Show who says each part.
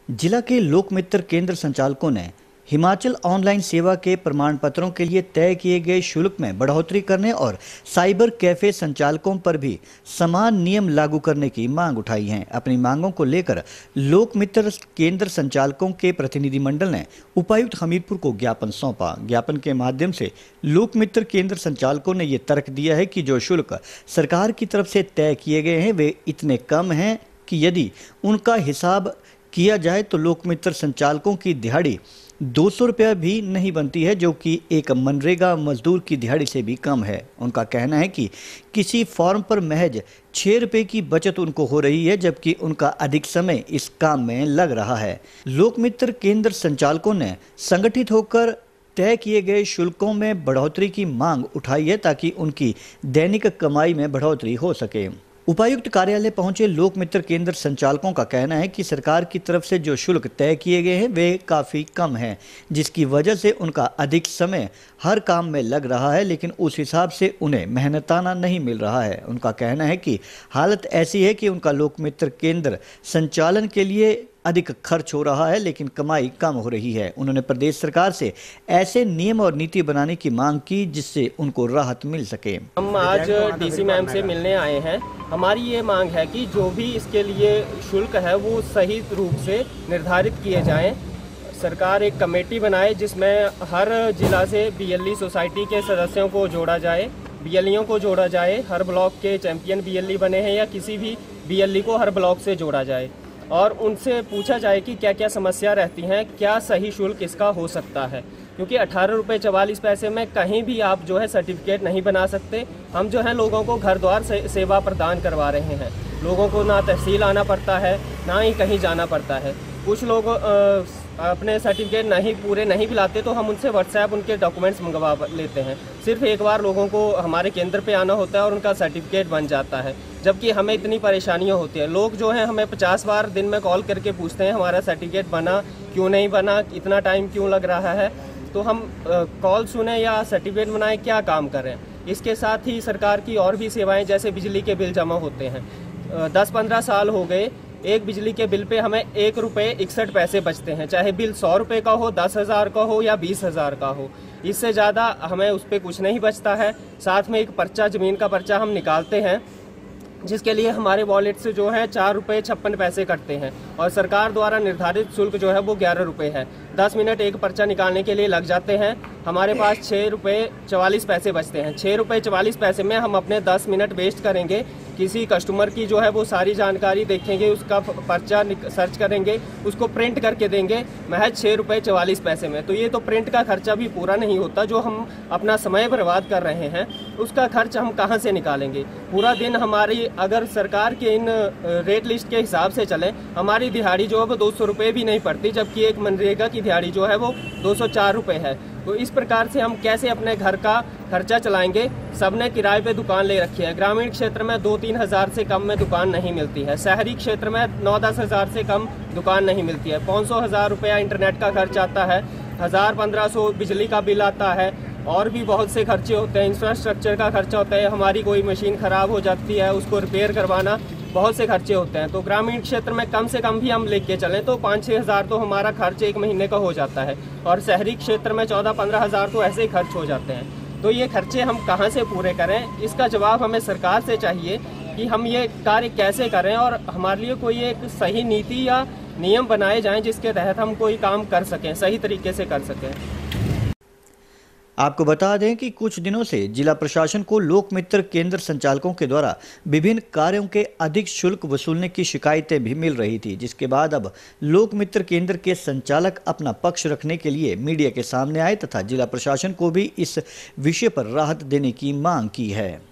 Speaker 1: जिला के लोक मित्र केंद्र संचालकों ने हिमाचल ऑनलाइन सेवा के प्रमाण पत्रों के लिए तय किए गए शुल्क में बढ़ोतरी करने और साइबर कैफे संचालकों पर भी समान नियम लागू करने की मांग उठाई है। अपनी मांगों को लेकर लोक मित्र केंद्र संचालकों के प्रतिनिधिमंडल ने उपायुक्त हमीरपुर को ज्ञापन सौंपा। ज्ञापन के माध्यम से लोक मित्र केंद्र संचालकों ने ये तर्क दिया है कि जो शुल्क सरकार की तरफ से तय किए गए हैं वे इतने कम हैं कि यदि उनका हिसाब किया जाए तो लोक मित्र संचालकों की दिहाड़ी 200 रुपया भी नहीं बनती है, जो कि एक मनरेगा मजदूर की दिहाड़ी से भी कम है। उनका कहना है कि किसी फॉर्म पर महज 6 रुपये की बचत उनको हो रही है, जबकि उनका अधिक समय इस काम में लग रहा है। लोक मित्र केंद्र संचालकों ने संगठित होकर तय किए गए शुल्कों में बढ़ोतरी की मांग उठाई है ताकि उनकी दैनिक कमाई में बढ़ोतरी हो सके। उपायुक्त कार्यालय पहुंचे लोक मित्र केंद्र संचालकों का कहना है कि सरकार की तरफ से जो शुल्क तय किए गए हैं वे काफ़ी कम हैं, जिसकी वजह से उनका अधिक समय हर काम में लग रहा है, लेकिन उस हिसाब से उन्हें मेहनताना नहीं मिल रहा है। उनका कहना है कि हालत ऐसी है कि उनका लोक मित्र केंद्र संचालन के लिए अधिक खर्च हो रहा है, लेकिन कमाई कम हो रही है। उन्होंने प्रदेश सरकार से ऐसे नियम और नीति बनाने की मांग की जिससे उनको राहत मिल सके।
Speaker 2: हम आज डीसी मैम से मिलने आए हैं। हमारी ये मांग है कि जो भी इसके लिए शुल्क है वो सही रूप से निर्धारित किए जाएं। सरकार एक कमेटी बनाए जिसमें हर जिला से बीएलई सोसाइटी के सदस्यों को जोड़ा जाए, बीएलईओं को जोड़ा जाए। हर ब्लॉक के चैंपियन बीएलई बने हैं या किसी भी बीएलई को हर ब्लॉक से जोड़ा जाए और उनसे पूछा जाए कि क्या क्या समस्या रहती हैं, क्या सही शुल्क इसका हो सकता है। क्योंकि 18 रुपये 44 पैसे में कहीं भी आप जो है सर्टिफिकेट नहीं बना सकते। हम जो है लोगों को घर द्वार से सेवा प्रदान करवा रहे हैं। लोगों को ना तहसील आना पड़ता है ना ही कहीं जाना पड़ता है। कुछ लोग अपने सर्टिफिकेट पूरे नहीं भी लाते तो हम उनसे व्हाट्सएप उनके डॉक्यूमेंट्स मंगवा लेते हैं। सिर्फ एक बार लोगों को हमारे केंद्र पे आना होता है और उनका सर्टिफिकेट बन जाता है, जबकि हमें इतनी परेशानियां होती हैं। लोग जो हैं हमें 50 बार दिन में कॉल करके पूछते हैं हमारा सर्टिफिकेट बना क्यों नहीं बना, इतना टाइम क्यों लग रहा है। तो हम कॉल सुने या सर्टिफिकेट बनाए, क्या काम करें। इसके साथ ही सरकार की और भी सेवाएं जैसे बिजली के बिल जमा होते हैं। 10-15 साल हो गए, एक बिजली के बिल पे हमें 1 रुपये 61 पैसे बचते हैं, चाहे बिल 100 रुपये का हो, 10,000 का हो या 20,000 का हो। इससे ज़्यादा हमें उस पर कुछ नहीं बचता है। साथ में एक पर्चा, ज़मीन का पर्चा हम निकालते हैं जिसके लिए हमारे वॉलेट से जो है 4 रुपये 56 पैसे कटते हैं और सरकार द्वारा निर्धारित शुल्क जो है वो 11 रुपये है। 10 मिनट एक पर्चा निकालने के लिए लग जाते हैं। हमारे पास 6 रुपये 44 पैसे बचते हैं। 6 रुपये 44 पैसे में हम अपने 10 मिनट वेस्ट करेंगे, किसी कस्टमर की जो है वो सारी जानकारी देखेंगे, उसका पर्चा सर्च करेंगे, उसको प्रिंट करके देंगे महज 6 रुपये 44 पैसे में। तो ये तो प्रिंट का खर्चा भी पूरा नहीं होता। जो हम अपना समय बर्बाद कर रहे हैं उसका खर्च हम कहाँ से निकालेंगे। पूरा दिन हमारी अगर सरकार के इन रेट लिस्ट के हिसाब से चलें, हमारी दिहाड़ी जो है वो 200 रुपये भी नहीं पड़ती, जबकि एक मनरेगा की दिहाड़ी जो है वो 204 रुपये है। तो इस प्रकार से हम कैसे अपने घर का खर्चा चलाएंगे। सबने किराए पे दुकान ले रखी है। ग्रामीण क्षेत्र में 2-3 हज़ार से कम में दुकान नहीं मिलती है। शहरी क्षेत्र में 9-10 हज़ार से कम दुकान नहीं मिलती है। 500-1000 रुपया इंटरनेट का खर्च आता है, 1000-1500 बिजली का बिल आता है और भी बहुत से खर्चे होते हैं। इंफ्रास्ट्रक्चर का खर्चा होता है, हमारी कोई मशीन ख़राब हो जाती है उसको रिपेयर करवाना, बहुत से खर्चे होते हैं। तो ग्रामीण क्षेत्र में कम से कम भी हम लेके चलें तो 5-6 हज़ार तो हमारा खर्च एक महीने का हो जाता है और शहरी क्षेत्र में 14-15 हज़ार तो ऐसे ही खर्च हो जाते हैं। तो ये खर्चे हम कहाँ से पूरे करें, इसका जवाब हमें सरकार से चाहिए कि हम ये कार्य कैसे करें और हमारे लिए कोई एक सही नीति या नियम बनाए जाएं जिसके तहत हम कोई काम कर सकें, सही तरीके से कर सकें।
Speaker 1: आपको बता दें कि कुछ दिनों से जिला प्रशासन को लोक मित्र केंद्र संचालकों के द्वारा विभिन्न कार्यों के अधिक शुल्क वसूलने की शिकायतें भी मिल रही थी, जिसके बाद अब लोक मित्र केंद्र के संचालक अपना पक्ष रखने के लिए मीडिया के सामने आए तथा जिला प्रशासन को भी इस विषय पर राहत देने की मांग की है।